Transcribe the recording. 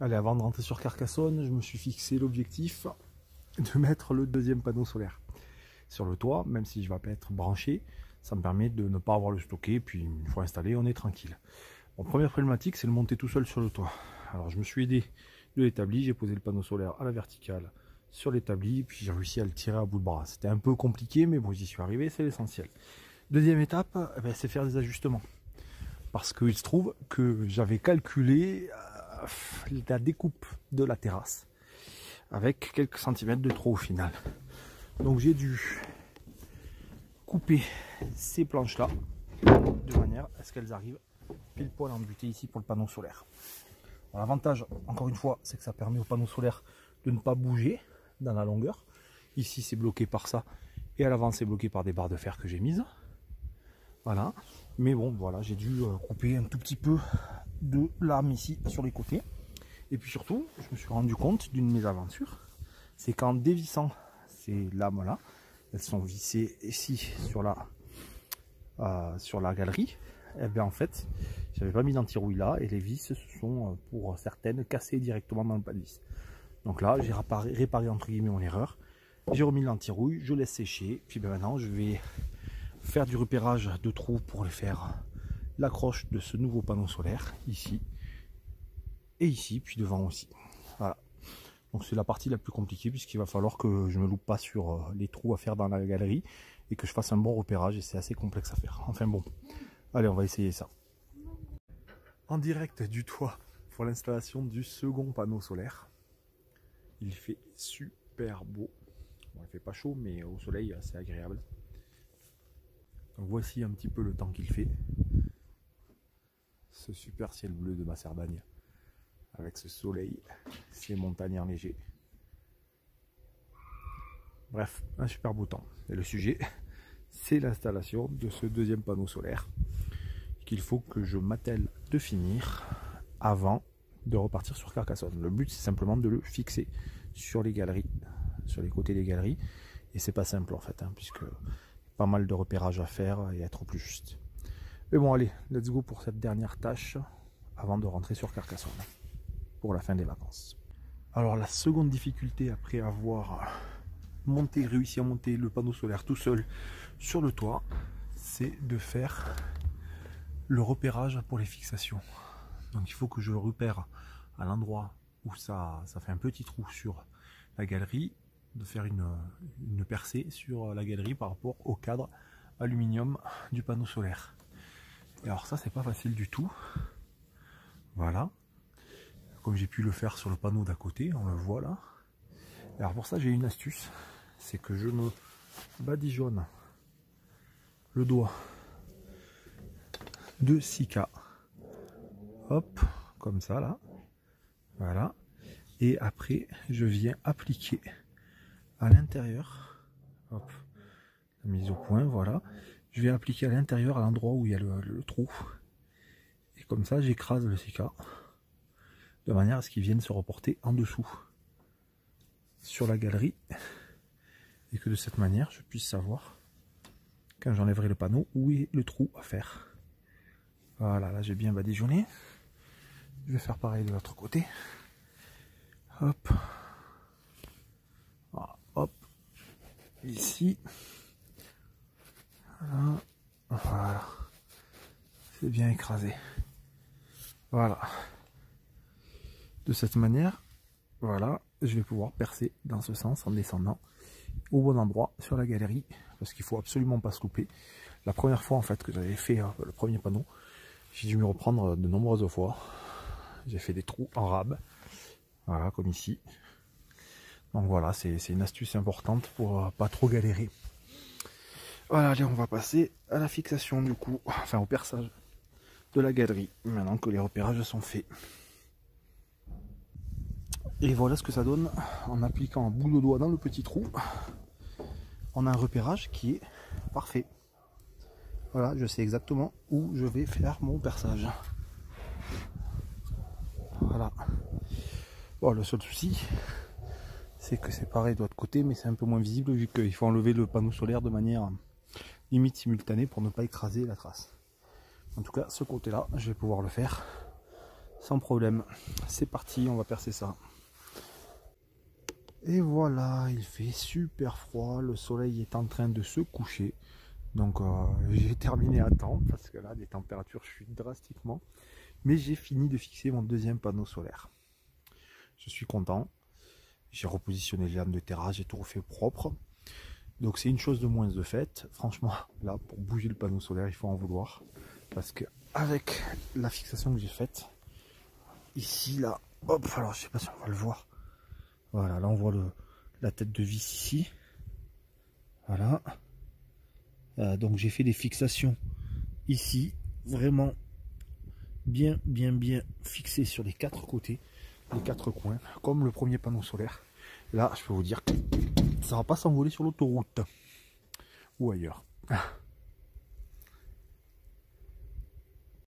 Allez, avant de rentrer sur Carcassonne, je me suis fixé l'objectif de mettre le deuxième panneau solaire sur le toit, même si je ne vais pas être branché. Ça me permet de ne pas avoir le stocké, puis une fois installé, on est tranquille. Bon, première problématique, c'est le monter tout seul sur le toit. Alors je me suis aidé de l'établi, j'ai posé le panneau solaire à la verticale sur l'établi, puis j'ai réussi à le tirer à bout de bras. C'était un peu compliqué, mais bon, j'y suis arrivé, c'est l'essentiel. Deuxième étape, c'est faire des ajustements. Parce qu'il se trouve que j'avais calculé la découpe de la terrasse avec quelques centimètres de trop au final. Donc j'ai dû couper ces planches là de manière à ce qu'elles arrivent pile poil en butée ici pour le panneau solaire. L'avantage, encore une fois, c'est que ça permet au panneau solaire de ne pas bouger dans la longueur. Ici c'est bloqué par ça et à l'avant c'est bloqué par des barres de fer que j'ai mises. Voilà, mais bon, voilà, j'ai dû couper un tout petit peu de lame ici sur les côtés. Et puis surtout, je me suis rendu compte d'une mésaventures, c'est qu'en dévissant ces lames là, elles sont vissées ici sur la galerie, et bien en fait, j'avais pas mis d'anti-rouille là, et les vis se sont pour certaines cassées directement dans le pas de vis. Donc là, j'ai réparé entre guillemets mon erreur, j'ai remis l'anti-rouille, je laisse sécher, puis ben maintenant je vais faire du repérage de trous pour faire l'accroche de ce nouveau panneau solaire ici et ici, puis devant aussi. Voilà, donc c'est la partie la plus compliquée puisqu'il va falloir que je me loupe pas sur les trous à faire dans la galerie et que je fasse un bon repérage, et c'est assez complexe à faire. Enfin bon, allez, on va essayer ça. En direct du toit pour l'installation du second panneau solaire. Il fait super beau. Bon, il fait pas chaud, mais au soleil c'est agréable. Donc voici un petit peu le temps qu'il fait. Ce super ciel bleu de Masserbagne avec ce soleil, ces montagnes enneigées. Bref, un super beau temps. Et le sujet, c'est l'installation de ce deuxième panneau solaire qu'il faut que je m'attelle de finir avant de repartir sur Carcassonne. Le but, c'est simplement de le fixer sur les galeries, sur les côtés des galeries. Et c'est pas simple en fait, puisque pas mal de repérages à faire et être au plus juste. Mais bon, allez, let's go pour cette dernière tâche avant de rentrer sur Carcassonne pour la fin des vacances. Alors la seconde difficulté après avoir réussi à monter le panneau solaire tout seul sur le toit, c'est de faire le repérage pour les fixations. Donc il faut que je le repère à l'endroit où ça fait un petit trou sur la galerie, de faire une percée sur la galerie par rapport au cadre aluminium du panneau solaire. Et alors ça, c'est pas facile du tout. Voilà, comme j'ai pu le faire sur le panneau d'à côté, on le voit là. Et alors pour ça, j'ai une astuce, c'est que je me badigeonne le doigt de 6K, hop, comme ça là, voilà, et après je viens appliquer à l'intérieur, hop, la mise au point, voilà, je vais appliquer à l'intérieur, à l'endroit où il y a le trou, et comme ça j'écrase le 6K de manière à ce qu'il vienne se reporter en dessous sur la galerie, et que de cette manière je puisse savoir quand j'enlèverai le panneau où est le trou à faire. Voilà, là j'ai bien badigeonné, je vais faire pareil de l'autre côté, hop, voilà, hop, ici, voilà, c'est bien écrasé, voilà, de cette manière, voilà, je vais pouvoir percer dans ce sens en descendant au bon endroit sur la galerie, parce qu'il faut absolument pas se louper. La première fois en fait que j'avais fait le premier panneau, j'ai dû me reprendre de nombreuses fois, j'ai fait des trous en rab, voilà, comme ici. Donc voilà, c'est une astuce importante pour pas trop galérer. Voilà, allez, on va passer à la fixation du coup, enfin au perçage de la galerie, maintenant que les repérages sont faits. Et voilà ce que ça donne en appliquant un bout de doigt dans le petit trou. On a un repérage qui est parfait. Voilà, je sais exactement où je vais faire mon perçage. Voilà. Bon, le seul souci, c'est que c'est pareil de l'autre côté, mais c'est un peu moins visible vu qu'il faut enlever le panneau solaire de manière limite simultanée pour ne pas écraser la trace. En tout cas, ce côté-là, je vais pouvoir le faire sans problème. C'est parti, on va percer ça. Et voilà, il fait super froid, le soleil est en train de se coucher. Donc j'ai terminé à temps, parce que là, les températures chutent drastiquement. Mais j'ai fini de fixer mon deuxième panneau solaire. Je suis content. J'ai repositionné les lampes de terrasse, j'ai tout refait propre. Donc c'est une chose de moins de fait. Franchement, là, pour bouger le panneau solaire, il faut en vouloir. Parce que avec la fixation que j'ai faite, ici, là, hop, alors je sais pas si on va le voir. Voilà, là on voit la tête de vis ici. Voilà. Donc j'ai fait des fixations ici, vraiment bien fixées sur les quatre côtés, les quatre coins, comme le premier panneau solaire. Là, je peux vous dire que ça va pas s'envoler sur l'autoroute ou ailleurs.